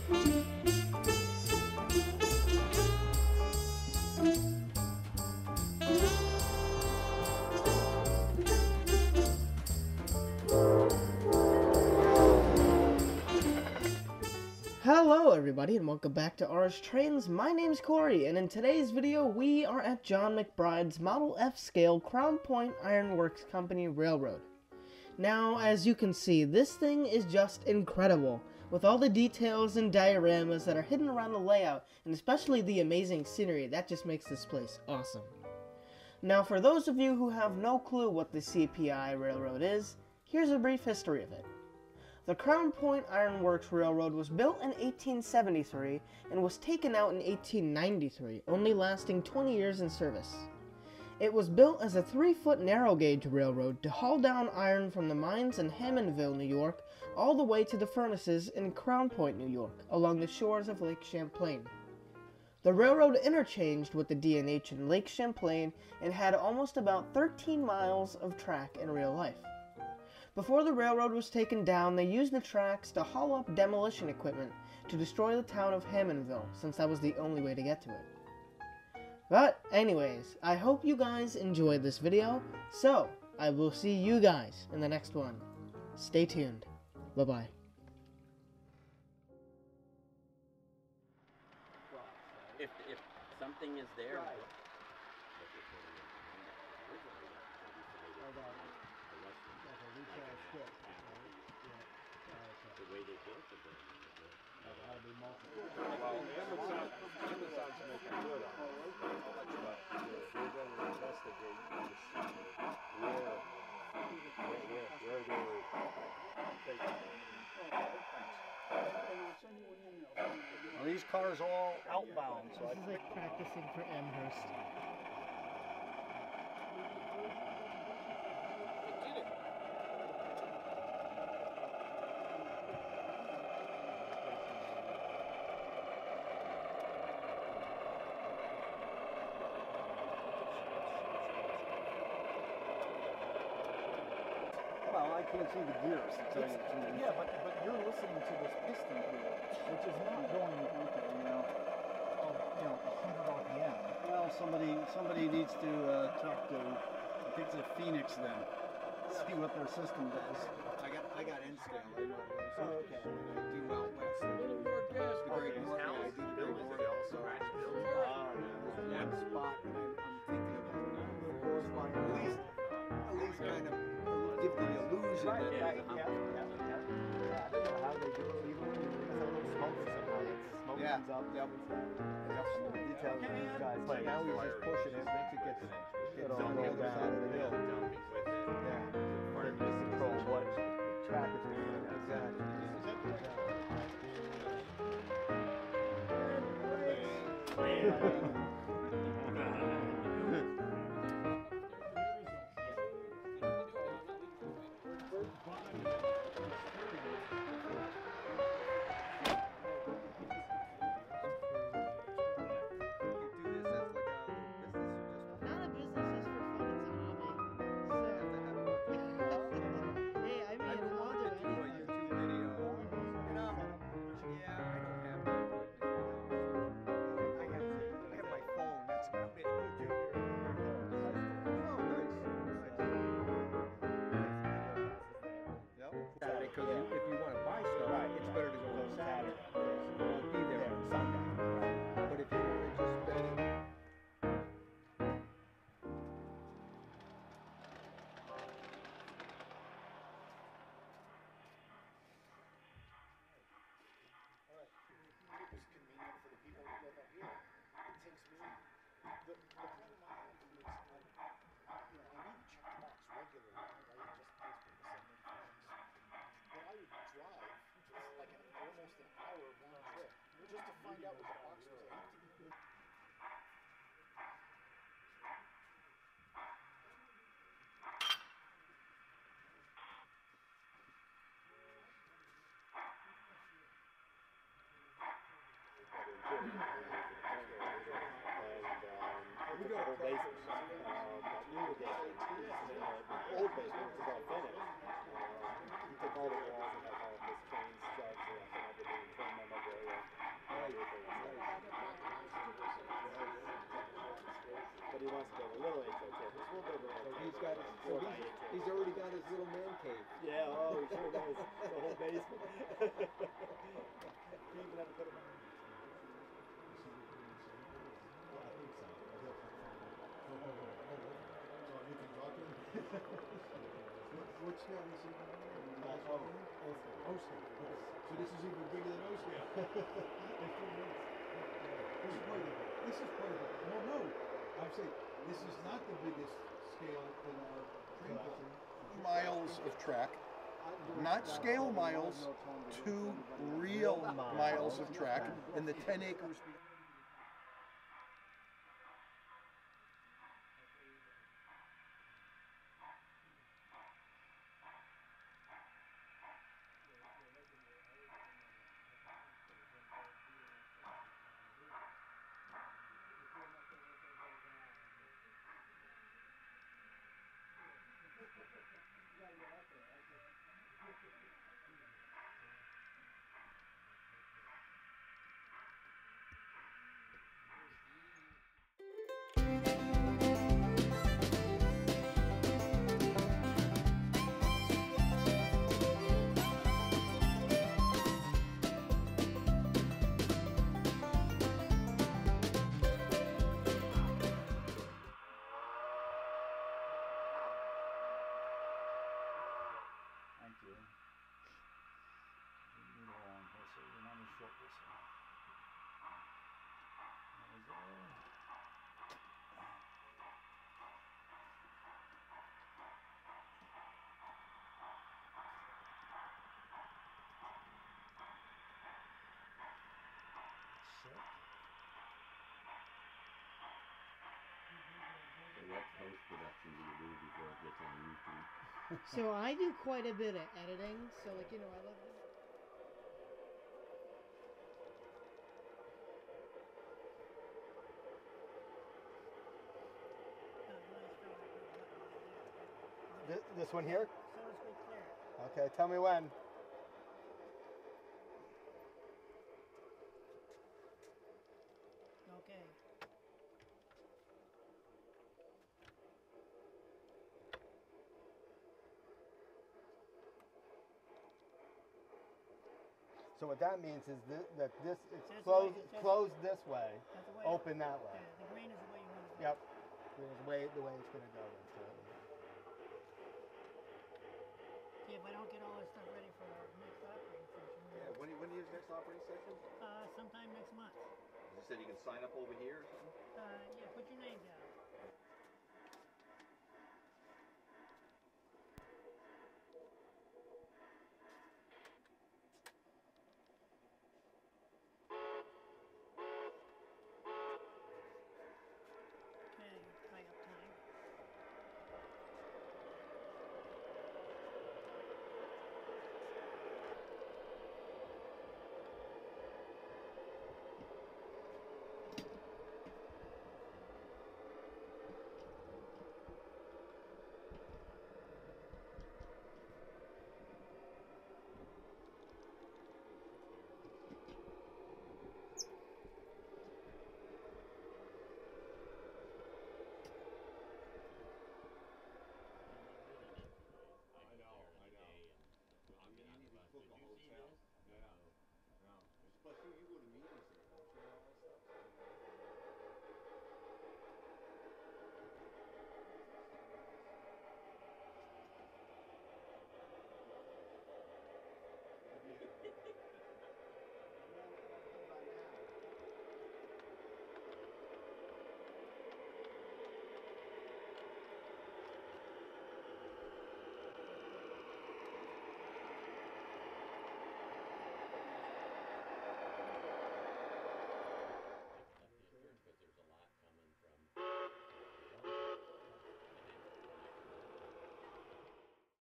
Hello everybody and welcome back to R's Trains. My name's Corey, and in today's video we are at John McBride's Model F scale Crown Point Iron Works Company Railroad. Now, as you can see, this thing is just incredible, with all the details and dioramas that are hidden around the layout, and especially the amazing scenery. That just makes this place awesome. Now, for those of you who have no clue what the CPI Railroad is, here's a brief history of it. The Crown Point Iron Works Railroad was built in 1873 and was taken out in 1893, only lasting 20 years in service. It was built as a 3-foot narrow gauge railroad to haul down iron from the mines in Hammondville, New York, all the way to the furnaces in Crown Point, New York, along the shores of Lake Champlain. The railroad interchanged with the D&H in Lake Champlain and had almost about 13 miles of track in real life. Before the railroad was taken down, they used the tracks to haul up demolition equipment to destroy the town of Hammondville, since that was the only way to get to it. But anyways, I hope you guys enjoyed this video, so I will see you guys in the next one. Stay tuned. Bye-bye. If something is there. The way they built it, that'll be multiple. Well, Amazon's making good on it, but they're going to investigate to see where they were taken. Well, these cars are all outbound, so This is like practicing for Amherst. Well, I can't see the gears to tell you the truth. Yeah, but you're listening to this piston wheel, which is not going, okay, 100 RPM. Well, somebody needs to talk to, I think it's a Phoenix then, see what their system does. I got N-scale. I know it. Oh, okay. I do out west. The Great North. I do the Great North. So one spot I'm thinking about. At least kind of give the illusion that Yeah. I don't know how they do it. Even when there's a little smoke somehow, smoke Yeah. comes up. Yep. Details of these guys. But now he's just pushing it. Once it gets on the other side of the hill. Yeah. To control what track it's moving. Exactly. Not a business, just for fun. It's a hobby. So, hey, I mean, I'll do anything. Because if you want to buy stuff, it's better to go on Saturday. You'll be there on Sunday. But if you want to just spend We got a whole basement, new basement, old basement, which is all finished. He took all the walls and has all this chain stuff, so I didn't even turn them up area. O scale. Okay. So this is even bigger than O scale. This is part of it. This is part of it. Well, no. I'm saying this is not the biggest scale in our train collection. Miles of track. Not scale miles, 2 real miles of track in the 10 acres. Thank you. Move along here so we're not in short this one. That was all. So what post-production do you do before it gets on YouTube? So I do quite a bit of editing. So like, you know, I love. This one here? Okay, tell me when. Okay. So what that means is that this it's That's closed the way- that's- closed this way, That's the way. open that way. The green is the way you want it. Yep. The way it's gonna go. See, if I don't get all this stuff ready for our next operating session, Yeah, when is next operating session? sometime next month. You said you can sign up over here or something? Yeah, put your name down.